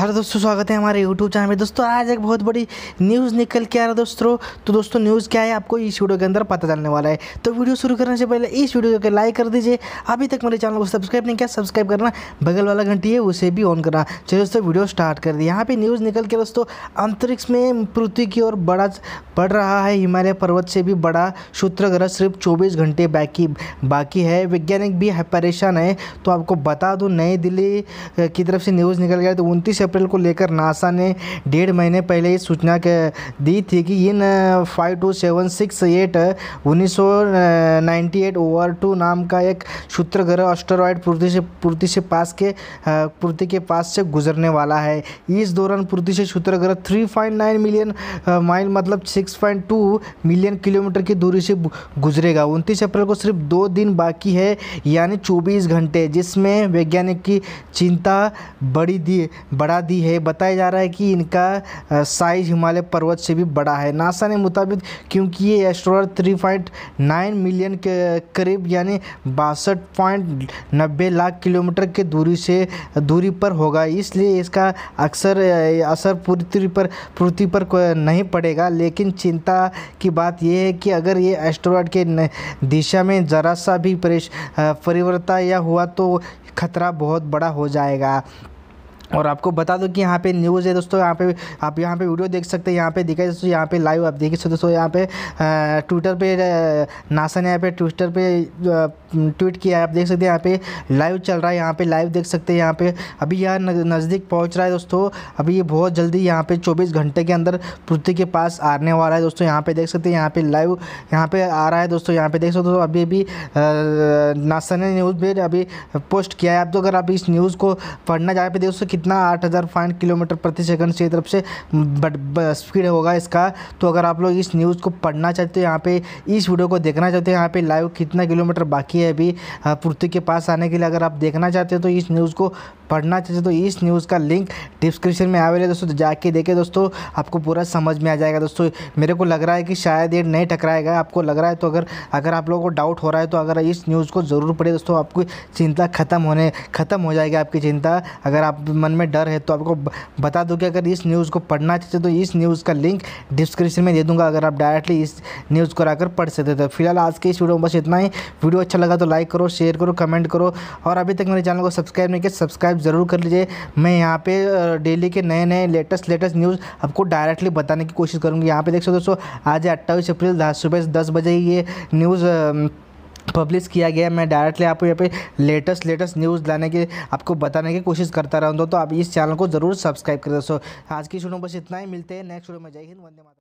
Hello दोस्तों, स्वागत है हमारे यूट्यूब चैनल में। दोस्तों आज एक बहुत बड़ी न्यूज़ निकल के आ रहा है दोस्तों। तो दोस्तों न्यूज़ क्या है आपको इस वीडियो के अंदर पता चलने वाला है। तो वीडियो शुरू करने से पहले इस वीडियो को लाइक कर दीजिए। अभी तक मेरे चैनल को सब्सक्राइब नहीं किया, सब्सक्राइब करना, बगल वाला घंटी है उसे भी ऑन करना। चलिए दोस्तों वीडियो स्टार्ट कर दी। यहाँ पर न्यूज़ निकल के दोस्तों अंतरिक्ष में पृथ्वी की ओर बढ़ रहा है हिमालय पर्वत से भी बड़ा क्षुद्र ग्रह सिर्फ 24 घंटे बाकी है। वैज्ञानिक भी परेशान है। तो आपको बता दूं, नई दिल्ली की तरफ से न्यूज़ निकल गया। तो 29 अप्रैल को लेकर नासा ने 1.5 महीने पहले इस सूचना दी थी कि इन 52768 1998 OR2 नाम का एक क्षुद्र ग्रह एस्टेरॉयड पृथ्वी के पास से गुजरने वाला है। इस दौरान पृथ्वी से क्षुद्र ग्रह 3.9 मिलियन माइल मतलब 6.2 मिलियन किलोमीटर की दूरी से गुजरेगा। 29 अप्रैल को सिर्फ 2 दिन बाकी है, यानी 24 घंटे, जिसमें वैज्ञानिक की चिंता बढ़ा दी है। बताया जा रहा है कि इनका साइज हिमालय पर्वत से भी बड़ा है। नासा ने मुताबिक क्योंकि ये एस्टेरॉयड 3.9 मिलियन के करीब यानी 62.90 लाख किलोमीटर के दूरी पर होगा, इसलिए इसका असर पृथ्वी पर नहीं पड़ेगा। लेकिन चिंता की बात यह है कि अगर ये एस्टेरॉयड के दिशा में ज़रा सा भी परिवर्तन या हुआ तो खतरा बहुत बड़ा हो जाएगा। और आपको बता दो कि यहाँ पे न्यूज़ है दोस्तों। यहाँ पे आप यहाँ पे वीडियो देख सकते हैं। यहाँ पे दिखाई दोस्तों, यहाँ पे लाइव आप देख सकते दोस्तों। यहाँ पे ट्विटर पे नासा ने यहाँ पे ट्विटर पे ट्वीट किया है, आप देख सकते हैं। यहाँ पे लाइव चल रहा है, यहाँ पे लाइव देख सकते हैं। यहाँ पे अभी यह नज़दीक पहुँच रहा है दोस्तों। अभी ये बहुत जल्दी यहाँ पे 24 घंटे के अंदर पृथ्वी के पास आने वाला है दोस्तों। यहाँ पे देख सकते हैं, यहाँ पे लाइव यहाँ पे आ रहा है दोस्तों। यहाँ पे देख सकते हो अभी नासा ने न्यूज़ भी अभी पोस्ट किया है। आप तो अगर आप इस न्यूज़ को पढ़ना चाहे पे दोस्तों कितना 8005 किलोमीटर प्रति सेकंड से तरफ से स्पीड होगा इसका। तो अगर आप लोग इस न्यूज़ को पढ़ना चाहते हो, यहाँ पे इस वीडियो को देखना चाहते हो, यहाँ पे लाइव कितना किलोमीटर बाकी है अभी पृथ्वी के पास आने के लिए, अगर आप देखना चाहते हो तो इस न्यूज़ को पढ़ना चाहते हो तो इस न्यूज़ का लिंक डिस्क्रिप्शन में अवेलेबल है दोस्तों। तो जाके देखें दोस्तों, आपको पूरा समझ में आ जाएगा दोस्तों। मेरे को लग रहा है कि शायद ये नहीं टकराएगा, आपको लग रहा है तो अगर आप लोगों को डाउट हो रहा है तो अगर इस न्यूज़ को ज़रूर पढ़े दोस्तों, आपकी चिंता खत्म हो जाएगी आपकी चिंता। अगर आप मन में डर है तो आपको बता दूं कि अगर इस न्यूज़ को पढ़ना चाहते तो इस न्यूज़ का लिंक डिस्क्रिप्शन में दे दूंगा, अगर आप डायरेक्टली इस न्यूज़ को आकर पढ़ सकते थे। फिलहाल आज के इस वीडियो में बस इतना ही। वीडियो अच्छा लगा तो लाइक करो, शेयर करो, कमेंट करो, और अभी तक मेरे चैनल को सब्सक्राइब नहीं किया सब्सक्राइब ज़रूर कर लीजिए। मैं यहाँ पे डेली के नए लेटेस्ट न्यूज़ आपको डायरेक्टली बताने की कोशिश करूँगी। यहाँ पे देख सकते दोस्तों, आज 28 अप्रैल सुबह 10 बजे ये न्यूज़ पब्लिश किया गया। मैं डायरेक्टली आपको यहाँ पे लेटेस्ट न्यूज़ लाने के आपको बताने की कोशिश करता रहूँगा। तो आप इस चैनल को ज़रूर सब्सक्राइब करें दोस्तों। आज की वीडियो में बस इतना ही, मिलते हैं नेक्स्ट वीडियो में। जय हिंद, वंदे मातरम।